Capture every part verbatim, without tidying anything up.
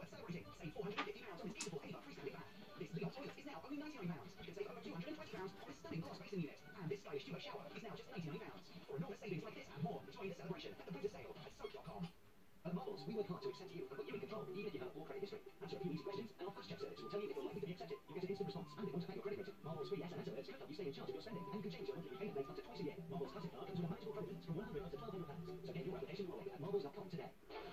toilet celebrating. Save four hundred fifty pounds on this beautiful Ava freestanding bath. This Leon toilet is now only ninety-nine pounds. You can save over two hundred twenty pounds on this stunning glass basin unit. And this stylish duo shower is now just ninety-nine pounds. For enormous savings like this and more, join the celebration at the winter sale at soap dot com. At Marbles, we work hard to extend to you and put you in control, even if you have a poor credit history. Answer a few easy questions, and our fast check service will tell you if you're likely to be accepted. You get an instant response, and they won't affect your credit rating. Marbles free S M S alerts can help you stay in charge of your spending, and you can change your monthly repayment rate up to twice a year. Marbles Classic Card comes with a manageable credit limit from one hundred up to twelve hundred pounds. So get your application rolling at marbles dot com today.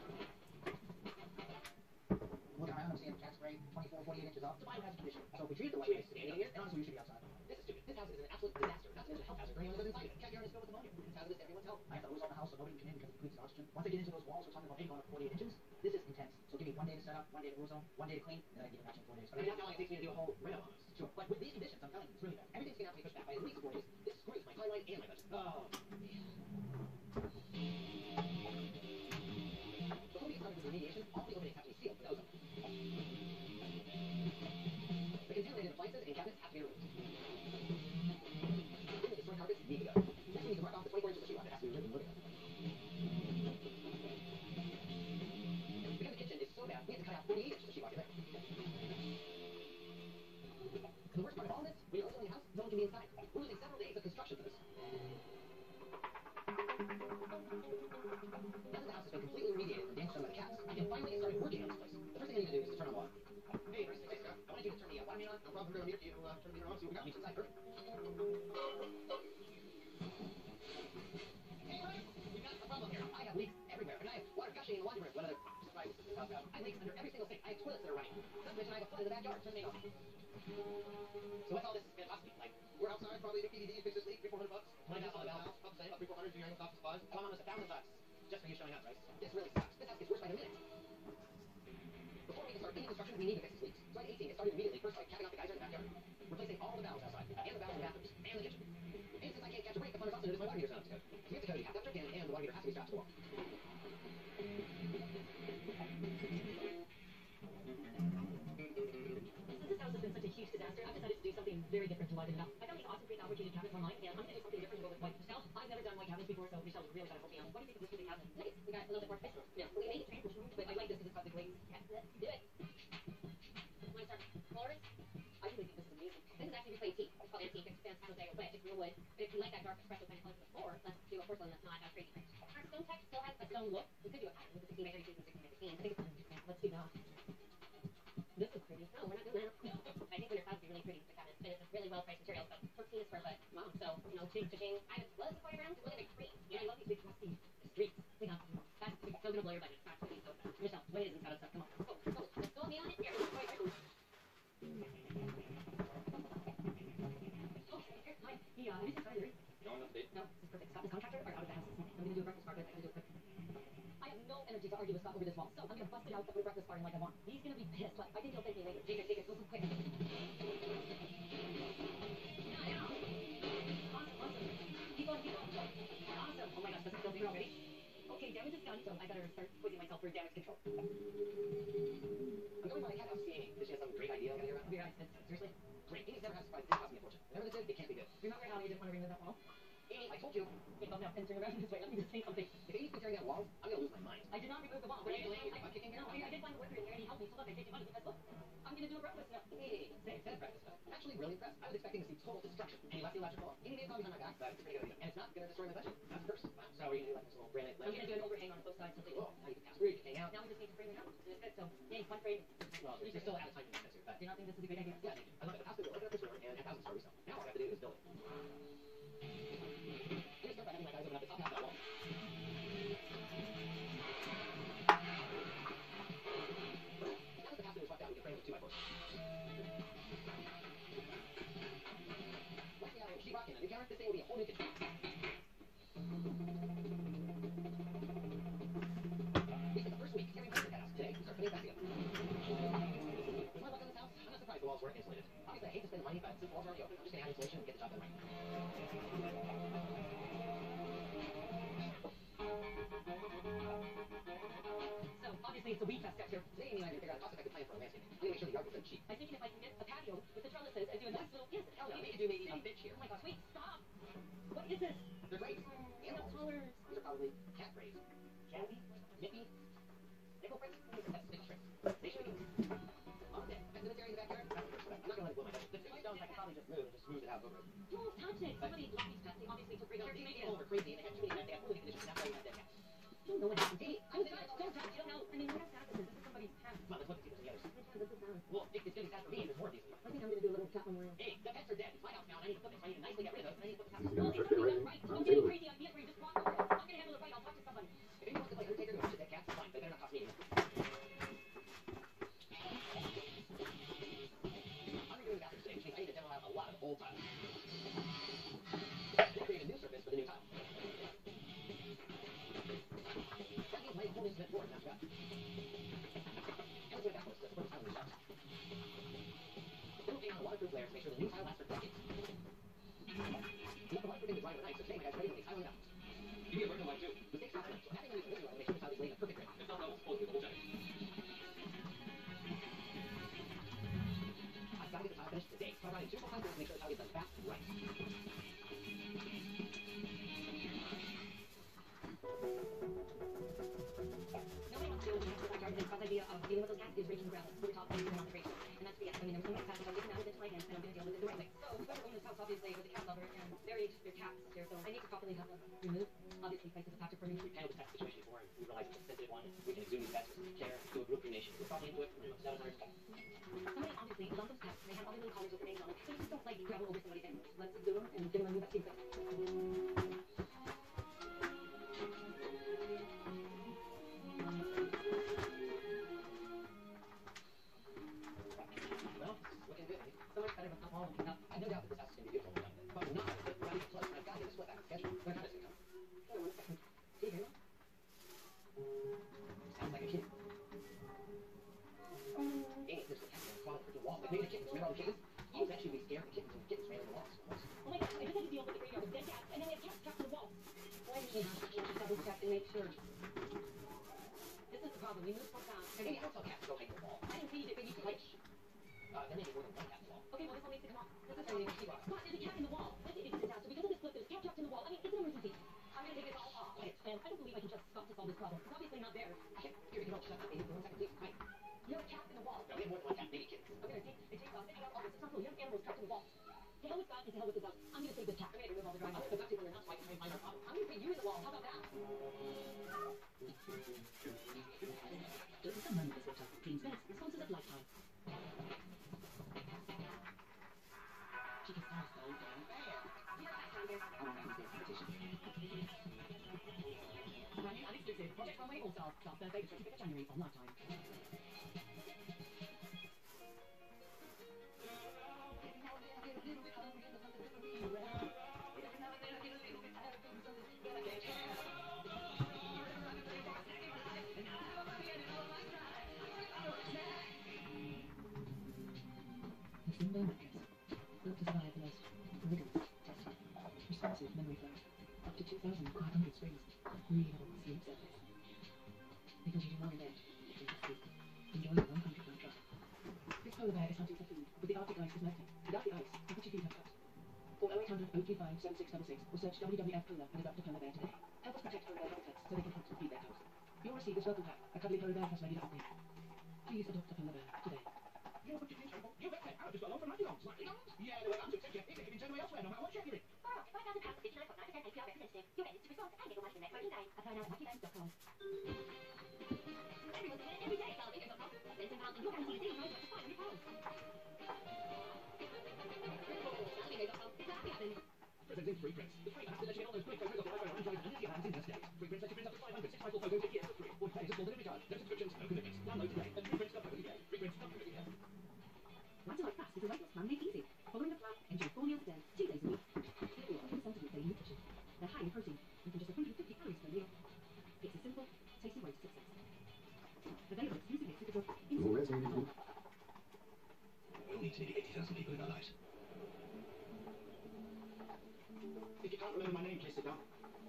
Looking around, I'm seeing cat spray, twenty-four, forty-eight inches up. Divine has a condition. So if we treat it the way it is today, and honestly, we should be outside. This is stupid. This house is an absolute disaster. Not to mention a health hazard for anyone who lives inside it. Cat urine is filled with ammonia. It's hazardous to everyone's health. I have to ozone the house so nobody can come in because it depletes oxygen. Once I get into those walls, we're talking about maybe going up to forty-eight inches. This is intense. So give me one day to set up, one day to ozone, one day to clean, and then I can get it back in four days. But I mean, that's how long it takes me to do a whole reno on this. Sure. But with these conditions, I'm telling you, it's really bad. Everything's going to have to be pushed back by at least four days. This screws my timeline and my budget. Oh, man. Before we get started with remediation, all the openings have to be sealed with ozone. The contaminated appliances and cabinets have to be removed. Then the destroyed carpets need to go. Next, we need to mark off the twenty-four inches of sheetrock that has to be ripped and living. Because the kitchen is so bad, we have to cut out forty-eight inches of sheetrock in there. The worst part of all this, when you're owning a house, no one can be inside. We're losing several days of construction for this. Now that the house has been completely remediated from damage done by the cats, I can finally get started working on this place. The first thing I need to do is to turn on water. Hey, first thing, I wanted you to turn the uh, water meter on. No problem, here. You uh, turn the meter on, see what we got. Meets inside, perfect. Hey, Ryan, we've got a problem here. I have leaks everywhere, and I have water gushing in the laundry room. What other surprises does this house have? I have leaks under every single sink. I have toilets that are running. Not to mention I have a flood in the backyard. Turn the thing off. So what's all this going to cost me? Like, we're outside, probably get P D D, fix this leak, three, four hundred bucks. Find out all about it. About the same, about three, four hundred, do your own office supplies. I'm almost a thousand bucks just for you showing up, right? This really sucks. This house gets worse by the minute. Before we can start any construction, we need to fix this leak. So I eighteen, get started immediately. First by capping out the geyser in the backyard, replacing all the valves outside, and the valves in the bathrooms, and the kitchen. And since I can't catch a break, the plumber's also noticed my water meter's not up to code. So we have to code, you have to have a jerk in, and the water meter has to be strapped to the wall. This house has been such a huge disaster. I've decided to do something very different to liven it up. I found these awesome green opportunity cabinets online, and I'm going to do something different to go with white. Michelle, I've never done white cabinets before, so Michelle's really going to help me out. What do you think of this cabinet? Nice. We got a little bit more space. Yeah. We made a transition, but I like this because it's got the glaze. Yeah. Let's do it. Want to start colors? I really think this is amazing. This is actually reclaimed teak. It's called antique. It's fantastic, but it's real wood. But if you like that dark espresso kind of color to the floor, let's do a porcelain that's not as crazy. Our stone text still has a stone look. We could do a pattern with the sixteen by thirty-two and sixteen by sixteen. I think it's yeah, let's do that. This is pretty. No, we're not doing that. No. I think Winter Cloud would be really pretty with the cabinets. And it's a really well-priced material, so fourteen square foot. Wow. So, you know, ching, ching. I just love the quite around. Look at the green. Yeah, I love these big rusty streets. We got that's so gonna blow your budget. That's really so fast. Michelle, what is this kind of stuff? Come on. Go, go. Let's go me on it. Here. Right, right. Okay, here. Hi. Yeah, this is Tyler. No one update? No, this is perfect. Scott is contractor or out of the house. I'm gonna do a breakfast bar, but I'm gonna do it quick. I have no energy to argue with Scott over this wall, so I'm gonna bust it out and put a breakfast bar in like I want. He's gonna be pissed, but I think he'll thank me later. Take it, take it, go so quick. Yeah, yeah. Awesome, awesome. Keep going, keep going. Awesome. Oh my gosh, does it feel bigger already? Okay, damage is done, so I better start quizzing myself for damage control. I'm going by the cat house to see Amy. Does she have some great idea I gotta hear about? Weird eyes, seriously? Great. Amy's never had a surprise. This cost me a fortune. Whatever this is, it can't be good. Remember how you didn't want to remove that wall? Amy, I told you. Wait, oh no, and turn around this way. Let me just say something. If Amy's been tearing down walls, I'm gonna lose my mind. I did not remove the wall. But I did, I, I'm kicking no, I, I did find a worker in here and he helped me. So look, I saved you money because look, I'm gonna do a breakfast now. Hey, say, instead of breakfast stuff. I'm actually really impressed. I was expecting to see total destruction. Any less electrical. Amy may have gone behind my back, but it's a pretty good idea. And it's not gonna destroy my budget. That's the first. Wow. So we're gonna do like this little granite I'm ledge. gonna do an overhang on both sides. Something. Oh, now you can pass through, you can hang out. Now we just need to frame it out. It's good. So, yay, one frame. Well, you're still out of time to do this, but Do you not think this is a great idea? yeah, thank you. I love it. The house is open up this door, and a thousand story resell. Now all I have to do is build it. I'm gonna start by having my guys open up the top half of that wall. Now that the pass through is swept out, we can frame it with two by fours. Once we have sheetrock and a new counter, this thing will be a whole new kitchen. We spent the first week tearing apart the cat house. Today, we start putting it back together. With my luck on this house, I'm not surprised the walls weren't insulated. Obviously, I hate to spend money, but since the walls are already open, I'm just gonna add insulation and get the job done right. So, obviously it's a weed fest out here. Today, Amy and I are gonna figure out a cost-effective plan for our landscaping. I'm gonna make sure the yard looks cheap. I'm thinking if I can get a patio with the trellises and do a nice little, yes, Hell yeah, we could do maybe a bench here. Oh my gosh, wait, stop! What is this? They're great. And the colors. These are probably cat sprays. Candy? Nippy. Nickel prints? That's nickel prints. They should be unreal. Hey, the pets are dead. It's my house now, and I need to flip it, so I need to nicely get rid of those, and I need to flip the house. He's gonna Well, start it's getting really ready. right. I'm Don't get feeling a it. crazy idea where you just walk over. I'm gonna handle it right. I'll talk to somebody. If anyone wants to play Undertaker or watch a dead cat, fine, but it better not cost me anything. I'm redoing the bathroom today, which means I need to demo out a lot of old tile. And create a new surface for the new tile. That means laying a whole new cement floor, and that's bad. And let's do it backwards to support the tile in the shelves. Then we'll paint on a waterproof layer to make sure the new tile lasts for decades. We have a waterproofing to dry overnight, so today my guy's ready to lay tiling out. You need a vertical light too. The stakes not so having a new visual will make sure the tile is laid in a perfect grid. It's not that it's supposed to be double check. I've got to get the tile finished today, so I'm running two full time to make sure the tile gets done fast and right. Nobody wants to deal with the cats in the backyard, and Scott's idea of dealing with those cats is raking the gravel. So we talked about doing on the ratio. And that's the yes. I mean, there was some cats that I'm getting out of this right hand, and I'm going to deal with it the right way. So whoever owns this house, obviously, was a cat lover, and buried their cats here, so I need to properly have them removed. Obviously, places a factor for me. We've handled this type of situation before, and we realize it's a sensitive one. We can exhume these pets with care, do a group cremation. We're probably into it for seven hundred bucks. Somebody obviously is on those cats, and they have all these little collars with their names on them. They just don't like gravel over somebody's animals. Let's do them and give them a new vaccine. Well, it's looking good. So much better with not all of them. Now, I have no doubt that this house is going to be beautiful when it's done. But not if we're running close, and I've got to get a split back on schedule. When time is going to come? Hold on one second. Do you hear that? Sounds like a kitten. Hey, there's a cat in the closet for the wall. Like maybe the kittens. Remember all the kittens? Oh, eventually we scared the kittens, and the kittens ran on the walls. Oh my gosh, I just had to deal with the graveyard with dead cats, and then we have cats trapped in the wall. Why did we have to change the double check and make sure? This is the problem. We moved so fast. Hey, I don't tell cats to go hang the wall. I didn't see it, but you can like. Uh, there may be more than one cat in the wall. Okay, well, this one needs to come off. This is That's really why you Scott, there's a cat in the wall. Let's say it's a disaster. Because of this slip, there's a cat trapped in the wall. I mean, it's an emergency. I'm gonna take this all off. Okay, and I don't believe I can trust Scott to solve this problem. It's obviously not there. I can't hear you. Can all shut up, baby, for one second, please. Hi. You have a cat in the wall. No, we have more than one cat, maybe kittens. I'm gonna take it takes off. Take out all this. It's not cool. You have animals trapped in the wall. To hell with Scott and to hell with this house. I'm gonna save this cat. I'm gonna remove all the I'm drywall. going to go back to your house so I can try and find our problem. I'm gonna put you in the wall. How about that? This is the moment of this hotel. Dreams Beds, sponsors of Lifetime. She can start so damn bad. You know that kind of. I don't have this competition. Brand new and exclusive Project Runway All Stars. Start Thursday, the twenty-fifth of January on Lifetime. The Simbo mattress, built to survive the most rigorous testing. Responsive memory foam, up to two thousand five hundred springs, breathable sleep surface. Because you do more in bed, you can just sleep. Enjoy the one hundred night drive. This polar bear is hunting for food with the Arctic ice is melting. Without the ice, how could you feed her cubs? Call oh eight hundred, oh three five, seven six six six or search W W F Polar and adopt a polar bear today. Help us protect polar bear habitats so they can hunt and feed their cubs. You'll receive this welcome pack, a cuddly polar bear plus ready to update. Please adopt a polar bear today. You know what you think, Trevor? You bet. I've just got along for ninety dollars. Yeah, no, I'm just checking. It can be turned away elsewhere, no matter what check you're in. Oh, five thousand pounds, fifty-nine point nine percent A P R representative. Your business to respond and get away from it. Apply now at lucky bank dot com. Everyone's doing it every day. Follow dot com. Spend some pounds and you're guaranteed a daily price up to five hundred pounds. Presenting Free Prints. The free apps that let you get all those great photos of your iPhone, Android, and Disney apps in just days. Free Prints let you print up to five hundred six-by-four photos a year for free. All you pay is a full delivery charge. No subscriptions, no commitments. Download today at free prints dot co dot U K. free prints dot co dot U K. Want to life fast with the right plan made easy. Following the plan, enjoy four meals a day, two days a week. Equal one hundred percent of your daily nutrition. They're high in protein, and for just one hundred fifty calories per meal. It's a simple, tasty way to success. Available exclusively at Superbook. More resume to do. We'll need nearly eighty thousand people in our lives. If you can't remember my name, please sit down.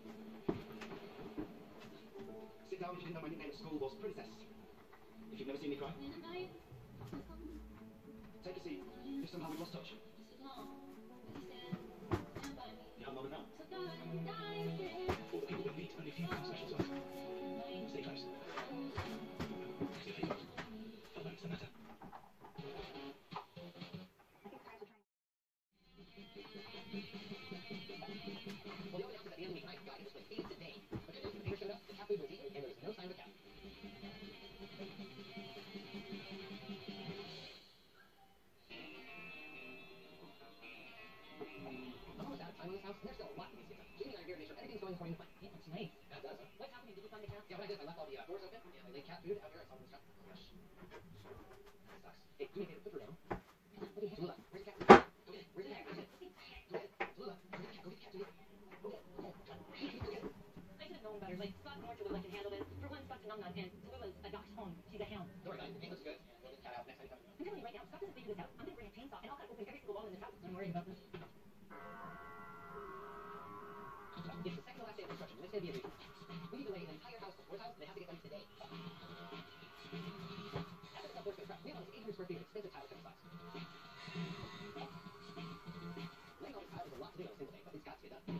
Sit down if you didn't know my nickname at school was Princess. If you've never seen me cry, take a seat. If somehow we lost touch. You have a moment now. All the people we meet, only a few come special to us. Stay close. Stay close. For moments that matter. Well, the only announcement at the end of the week, I've got to explain things today. But the computer showed up, the cat food was eaten, and there was no sign of a cat. numbnut, and Tallulah's a dachshund. She's a hound. Don't worry about it. The paint looks good. We'll just cut out next time you come. I'm telling you right now, Scott doesn't figure this out. I'm gonna bring a chainsaw and I'll cut open every single wall in this house. I'm worried about this. It's the second to last day of construction, and it's going to be a reason. We need to lay an entire house before house, and they have to get done today. That's what the floor's going to crack. We have almost eight hundred square feet of expensive tile cutting spots. Laying all this tile is a lot to do on a single day, but it's got to get done.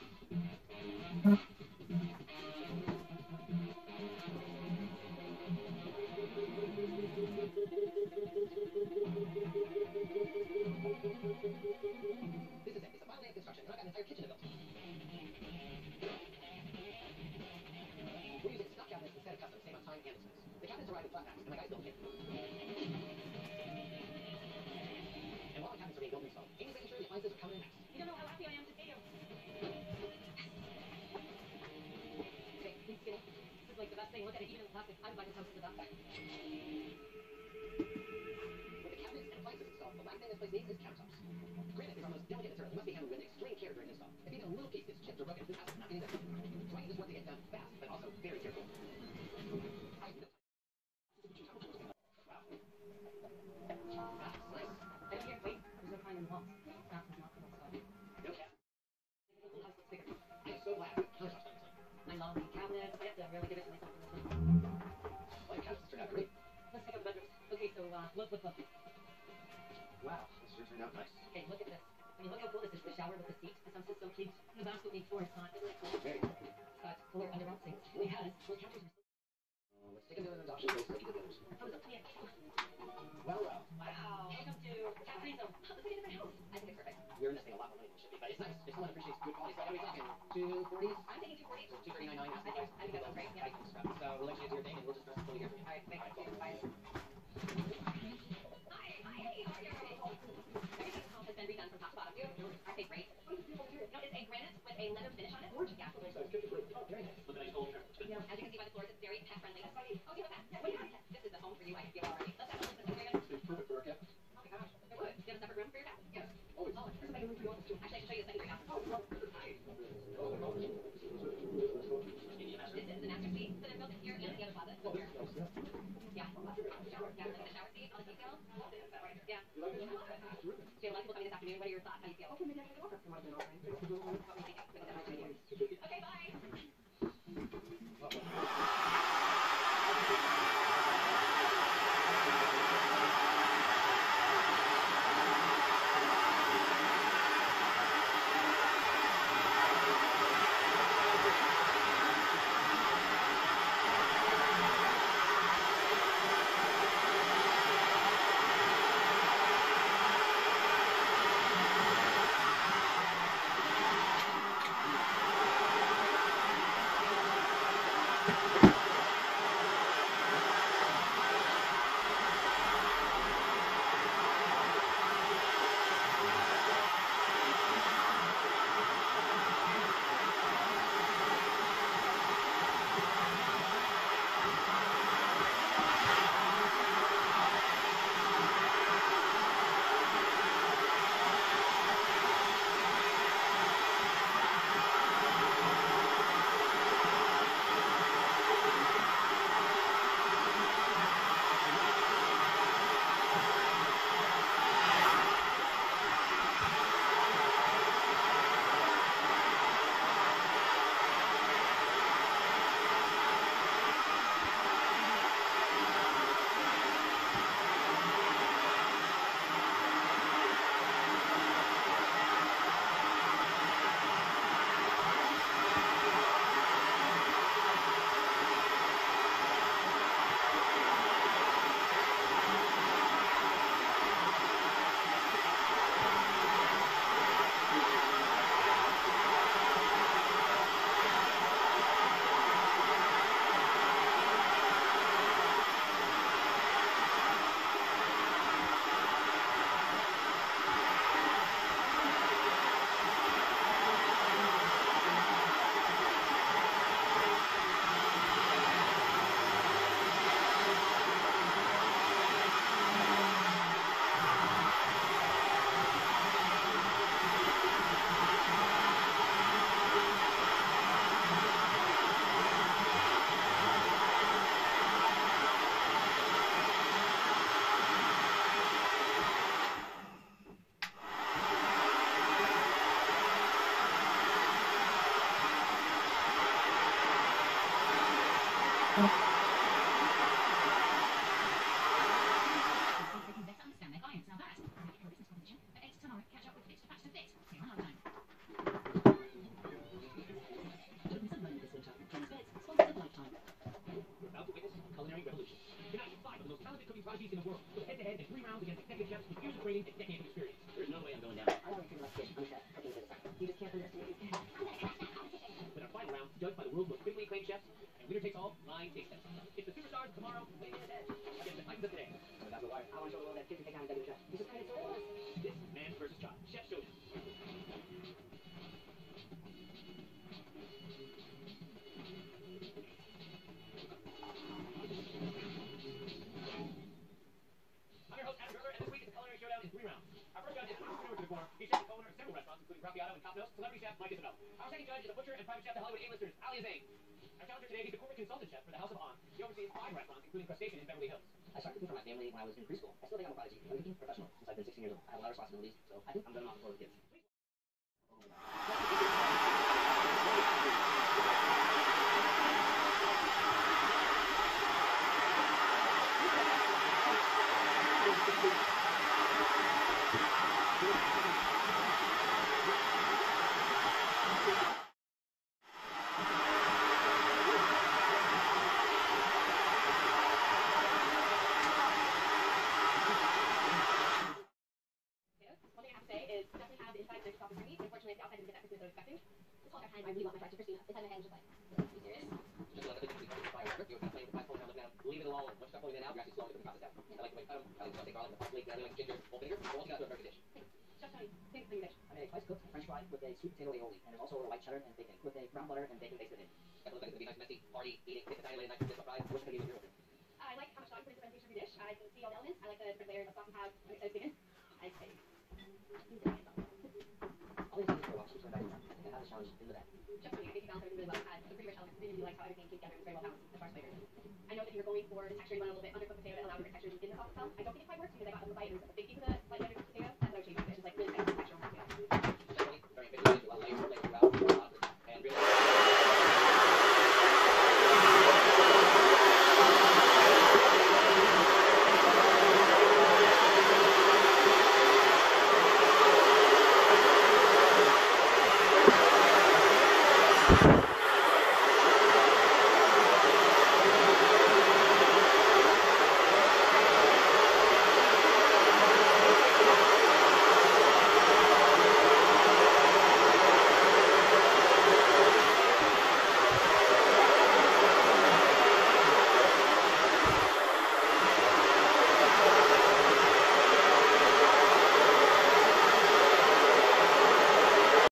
This is it. It's the final day of construction, and I've got an entire kitchen to build. We're using stock cabinets instead of custom, save on time and expense. The cabinets arrive in flat packs, and my guys built them in. And while the cabinets are being built and installed, Amy's making sure the appliances are coming in next. You don't know how happy I am to see you. Okay, please skinny. This is like the best thing. Look at it, even in plastic. I would buy this house as a dust. With the cabinets and appliances installed, the last thing this place needs is countertops. Granite is our most delicate material. It must be handled with extreme care during install. If even a little piece gets chipped or broken, this house is not getting done. So I need this work to get done fast, but also very careful. I have no wow. That's nice. I don't hear. Wait, there's no kind in the walls. That is not the whole side. No cap. The whole house looks bigger. I am so glad the countertops done this time. I love the cabinets. I have to really give it to myself for this one. Well, your cabinets turned out great. Let's check out the bedrooms. Okay, so uh, look, look, look. Wow, this sure turned out nice. Okay, look at this. I mean, look how cool this is. The shower with the seat. This house is so cute. And the bathroom needs floor. It's not. Isn't it cool? Very cool. It's got fuller underground sinks. It has. Well, counters are Uh, let's take another adoption place like the others. Oh, look, yeah. Well, well. Wow. Welcome to Cat Free Zone. Looks like a different house. I think it's perfect. We're investing a lot more money than we should be, but it's nice. If someone appreciates good quality stuff, what are we talking? Two forties? I'm thinking two forty. So two thirty-nine nine. I think, I think that's great. Yeah. So we'll let you do your thing, and we'll just rest until we hear from you. All right, thank you. Bye. Hi, hi, hey, how are you? Everything's house has been redone from top to bottom. I think great. No, it's a granite with a leather finish on it. Yeah. Oh, very nice. Look at that whole Yeah. As you can see by the floors, it's very pet friendly. Oh, give it back. What do you have? This is the home for you. I feel already. Let's have a listen. It's perfect for our cat. Oh my gosh. It would. Do you have a separate room for your cat? Yes. Always. Oh, there's a bedroom for you. Actually, I can show you the secondary house. Oh, no. This is the master suite. So they're built in here and the other closet. Oh, this is nice, yeah. Yeah. Shower. Yeah, like the shower seat, all the details. Yeah. So you have a lot of people coming this afternoon. What are your thoughts? How do you feel? Okay, maybe I can go over. What were you thinking? Okay, bye. most talented cooking prodigies in the world. Go head-to-head in three rounds against executive chefs with years of training and decades of experience. There's no way I'm going down. I always dream about fish. I'm a chef. Cooking is a science. You just can't underestimate these kids. With our final round, judged by the world's most critically acclaimed chefs, and winner takes all, blind taste test. It's the superstars of tomorrow, playing in the head against the titans of today. So that's the wire. I want to show the world that kids can take on executive chefs. This is kind of so cool. This is man versus child. Chef Showdown. I'm your host, Adam Gerber, and this week is the Culinary Showdown in three rounds. Our first judge is an entrepreneur to the corner. He's chef and owner of several restaurants, including Graffiato and Copnos, celebrity chef Mike Isabella. Our second judge is a butcher and private chef to Hollywood A-listers, Ali Azain. Our challenger today is the corporate consultant chef for the House of On. He oversees five restaurants, including Crustacean in Beverly Hills. I started cooking for my family when I was in preschool. I still think I'm a prodigy. I'm cooking professional since I've been sixteen years old. I have a lot of responsibilities, so I think I'm good enough for the kids. I really want my friend to Christina. Inside my head, I'm just like, are you serious? Just like the things we do, fire. You're kind of playing with the pipe, pulling down, looking at them, leaving them all, and once you start pulling them out, you're actually slowing the process down. I like the way you cut them, I like the sauce, garlic, the parsley, and I like ginger, whole vinegar, all together a very good dish. Chef Tony, favorite thing dish? I made a spice cooked French fry with a sweet potato aioli, and there's also a little white cheddar and bacon with a brown butter and bacon basted in. That looks like it's gonna be nice, messy, party, eating, get the tiny lady nice and fried. Wish I could eat it here. I like how much thought you put into the presentation of your dish. I can see all the elements. I like the different layers of sauce and how it's bacon. I say, you did it yourself. I'll leave these for a while, so I think I have a challenge in the back. Chef Tony, I think you balanced everything really well. Uh, it's a pretty rich element. I really like how everything came together. It was very well balanced as far as flavors. I know that you were going for the texture. You went a little bit undercooked potato that allowed for texture in the sauce itself. I don't think it quite works because I got a little bite and it was a big piece of the